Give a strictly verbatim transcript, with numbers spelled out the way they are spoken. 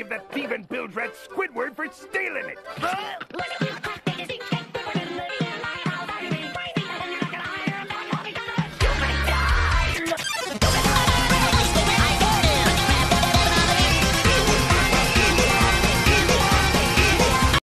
give that thieving bilge rat Squidward for stealing it. Huh?